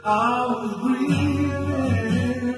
I was breathing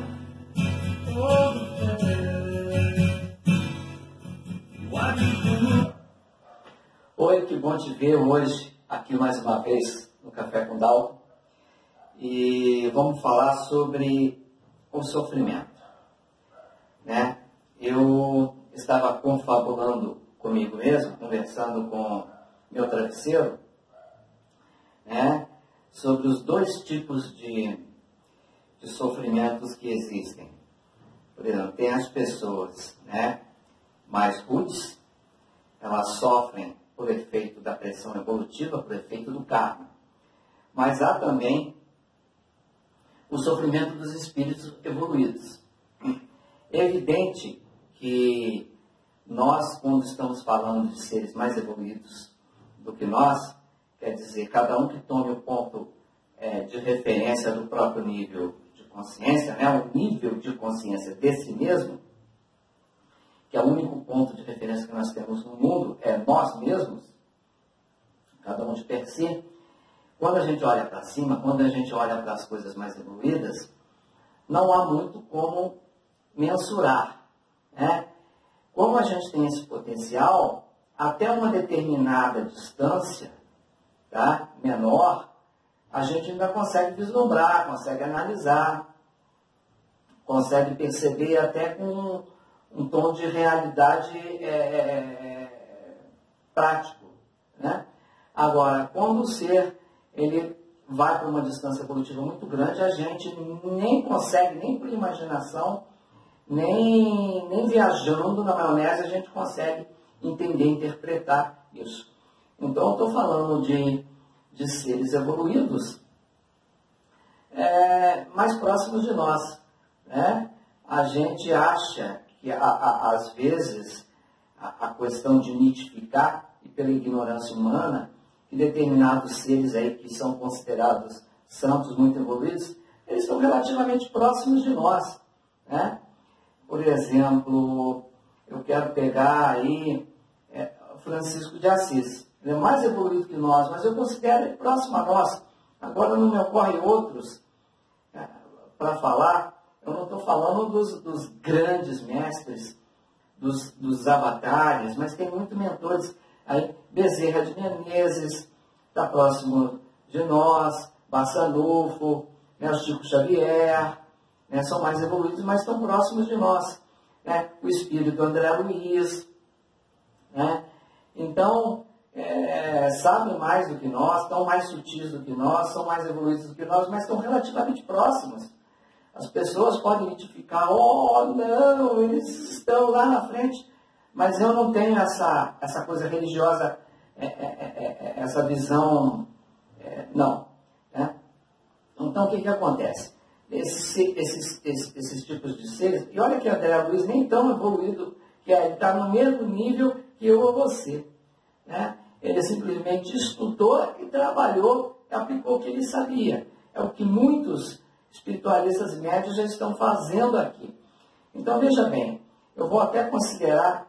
all the time. Why do you... Oi, que bom te ver hoje aqui mais uma vez no Café com Dalton. E vamos falar sobre o sofrimento, né? Eu estava confabulando comigo mesmo, conversando com meu travesseiro, né? Sobre os dois tipos de sofrimentos que existem. Por exemplo, tem as pessoas, né, mais rudes, elas sofrem por efeito da pressão evolutiva, por efeito do karma. Mas há também o sofrimento dos espíritos evoluídos. É evidente que nós, quando estamos falando de seres mais evoluídos do que nós, quer dizer, cada um que tome o ponto de referência do próprio nível de consciência, né, o nível de consciência de si mesmo, que é o único ponto de referência que nós temos no mundo, é nós mesmos, cada um de per si. Quando a gente olha para cima, quando a gente olha para as coisas mais evoluídas, não há muito como mensurar, né? Como a gente tem esse potencial, até uma determinada distância, tá, menor, a gente ainda consegue vislumbrar, consegue analisar, consegue perceber até com um tom de realidade prático, né? Agora, quando o ser ele vai para uma distância evolutiva muito grande, a gente nem consegue, nem por imaginação, nem viajando na maionese, a gente consegue entender, interpretar isso. Então, eu estou falando de seres evoluídos mais próximos de nós, né? A gente acha que, às vezes, a questão de mitificar, e pela ignorância humana, que determinados seres aí que são considerados santos muito evoluídos, eles estão relativamente próximos de nós, né? Por exemplo, eu quero pegar aí Francisco de Assis. Ele é mais evoluído que nós, mas eu considero ele próximo a nós. Agora não me ocorrem outros para falar. Eu não estou falando dos grandes mestres, dos avatares, mas tem muitos mentores. Aí, Bezerra de Menezes está próximo de nós, Bassanufo, né, o Chico Xavier, né, são mais evoluídos, mas estão próximos de nós, né? O espírito André Luiz, né? Então, sabem mais do que nós, estão mais sutis do que nós, são mais evoluídos do que nós, mas estão relativamente próximos. As pessoas podem identificar, oh, não, eles estão lá na frente, mas eu não tenho essa coisa religiosa, essa visão, não. Né? Então, o que acontece? Esses tipos de seres, e olha que André Luiz nem tão evoluído, que ele está no mesmo nível que eu ou você. Né? Ele simplesmente estudou e trabalhou, aplicou o que ele sabia. É o que muitos espiritualistas médios já estão fazendo aqui. Então, veja bem, eu vou até considerar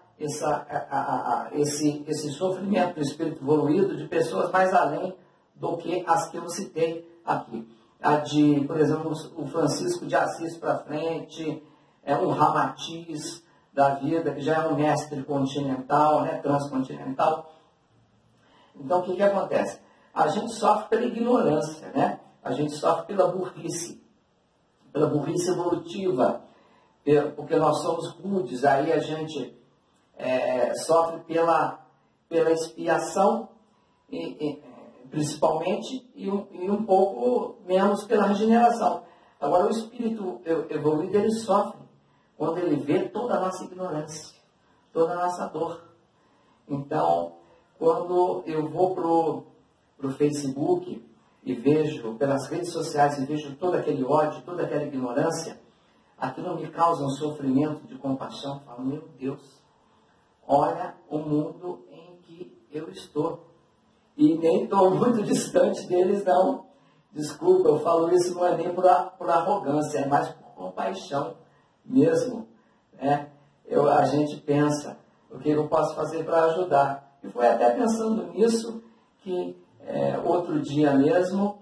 esse sofrimento do espírito evoluído de pessoas mais além do que as que eu citei aqui. A de, por exemplo, o Francisco de Assis para frente, um Ramatiz da vida, que já é um mestre continental, né, transcontinental. Então, o que acontece? A gente sofre pela ignorância, né? A gente sofre pela burrice evolutiva, porque nós somos rudes, aí a gente sofre pela expiação, principalmente, e um pouco menos pela regeneração. Agora, o espírito evoluído, ele sofre quando ele vê toda a nossa ignorância, toda a nossa dor. Então, quando eu vou para o Facebook e vejo, pelas redes sociais, e vejo todo aquele ódio, toda aquela ignorância, aquilo me causa um sofrimento de compaixão. Eu falo, meu Deus, olha o mundo em que eu estou. E nem estou muito distante deles, não. Desculpa, eu falo isso não é nem por arrogância, é mais por compaixão mesmo. Né? A gente pensa, o que eu posso fazer para ajudar? E foi até pensando nisso que outro dia mesmo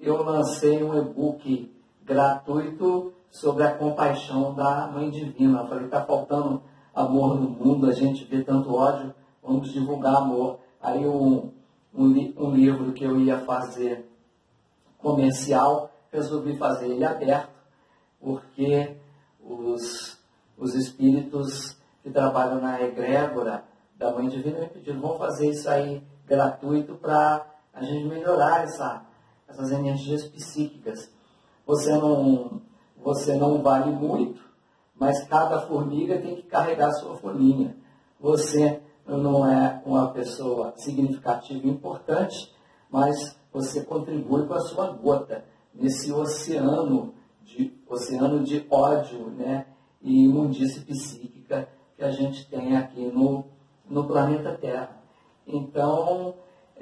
eu lancei um e-book gratuito sobre a compaixão da Mãe Divina. Eu falei, está faltando amor no mundo, a gente vê tanto ódio, vamos divulgar amor. Aí um livro que eu ia fazer comercial, resolvi fazer ele aberto, porque os espíritos que trabalham na egrégora da Mãe Divina me pediram, vamos fazer isso aí gratuito para a gente melhorar essas energias psíquicas. Você não vale muito, mas cada formiga tem que carregar a sua folhinha. Você não é uma pessoa significativa e importante, mas você contribui com a sua gota nesse oceano de ódio, né, e imundície psíquica que a gente tem aqui no planeta Terra. Então,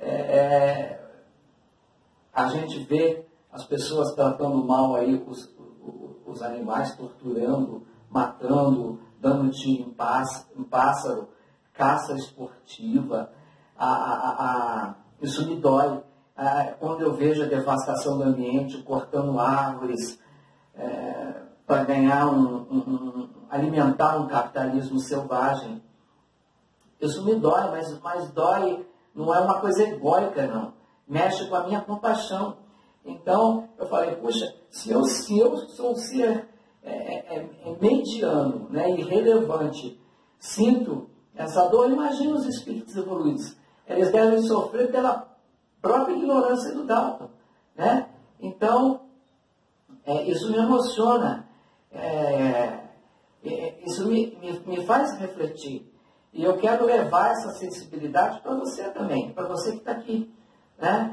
a gente vê as pessoas tratando mal aí os animais, torturando, matando, dando tiro em pássaro, caça esportiva. Isso me dói. Quando eu vejo a devastação do ambiente, cortando árvores para ganhar alimentar um capitalismo selvagem. Isso me dói, mas dói, não é uma coisa egóica, não. Mexe com a minha compaixão. Então, eu falei, puxa, se eu sou um ser mediano, né, irrelevante, sinto essa dor, imagina os espíritos evoluídos. Eles devem sofrer pela própria ignorância do Dalton, né? Então, isso me emociona, isso me faz refletir. E eu quero levar essa sensibilidade para você também, para você que está aqui, né?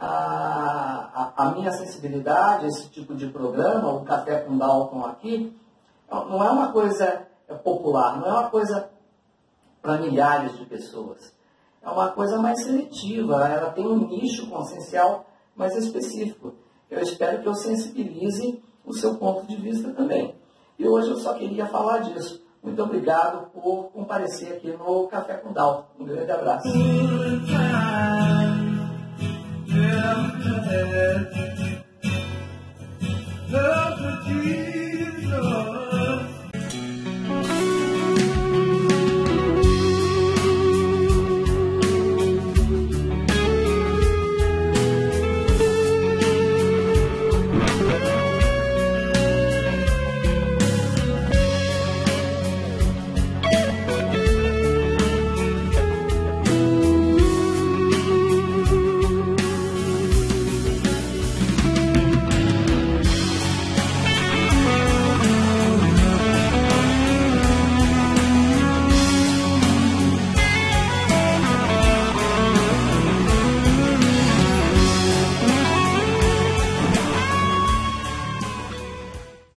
A minha sensibilidade, esse tipo de programa, o Café com Dalton aqui, não é uma coisa popular, não é uma coisa para milhares de pessoas. É uma coisa mais seletiva, ela tem um nicho consciencial mais específico. Eu espero que eu sensibilize o seu ponto de vista também. E hoje eu só queria falar disso. Muito obrigado por comparecer aqui no Café com Dalton. Um grande abraço. All the time, yeah.